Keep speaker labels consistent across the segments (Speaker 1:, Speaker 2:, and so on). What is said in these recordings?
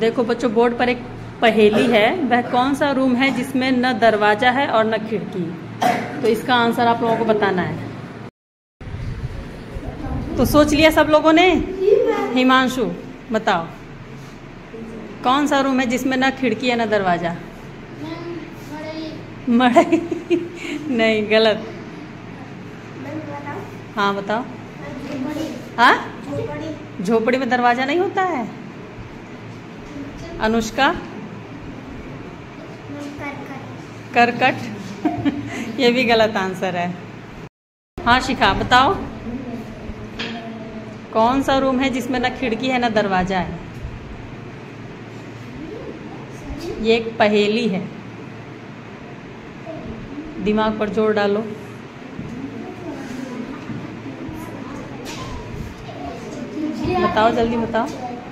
Speaker 1: देखो बच्चों, बोर्ड पर एक पहेली है। वह कौन सा रूम है जिसमें न दरवाजा है और न खिड़की? तो इसका आंसर आप लोगों को बताना है। तो सोच लिया सब लोगों ने? हिमांशु बताओ, कौन सा रूम है जिसमें न खिड़की है न दरवाजा? मड़ई। नहीं, गलत। हाँ बताओ। हाँ, झोपड़ी में दरवाजा नहीं होता है। अनुष्का? करकट। ये भी गलत आंसर है। हाँ शिखा बताओ, कौन सा रूम है जिसमें न खिड़की है न दरवाजा है? ये एक पहेली है, दिमाग पर जोर डालो। बताओ, जल्दी बताओ,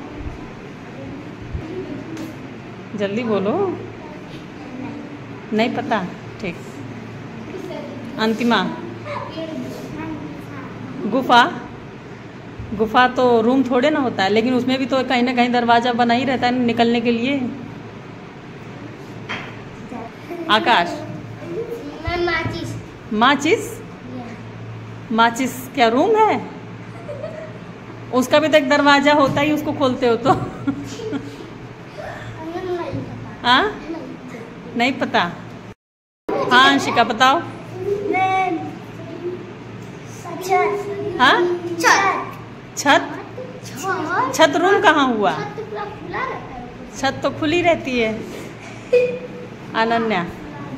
Speaker 1: जल्दी बोलो। नहीं पता? ठीक। अंतिमा? गुफा? गुफा तो रूम थोड़े ना होता है, लेकिन उसमें भी तो कहीं ना कहीं दरवाजा बना ही रहता है निकलने के लिए। आकाश? माचिस। माचिस? माचिस क्या रूम है? उसका भी तो एक दरवाजा होता ही, उसको खोलते हो तो। हाँ, नहीं पता। हाँ अंशिका बताओ। हाँ, छत? छत रूम कहाँ हुआ? छत तो खुली रहती है। अनन्या?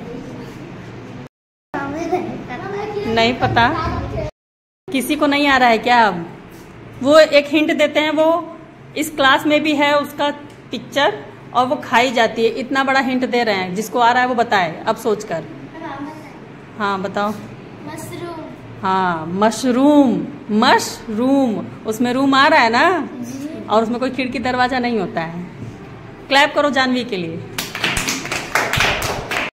Speaker 1: नहीं पता। किसी को नहीं आ रहा है क्या? अब वो एक हिंट देते हैं, वो इस क्लास में भी है उसका पिक्चर, और वो खाई जाती है। इतना बड़ा हिंट दे रहे हैं, जिसको आ रहा है वो बताए अब सोचकर। हाँ बताओ।
Speaker 2: मशरूम।
Speaker 1: हाँ, मशरूम। मशरूम, उसमें रूम आ रहा है ना, और उसमें कोई खिड़की दरवाजा नहीं होता है। क्लैप करो जानवी के लिए।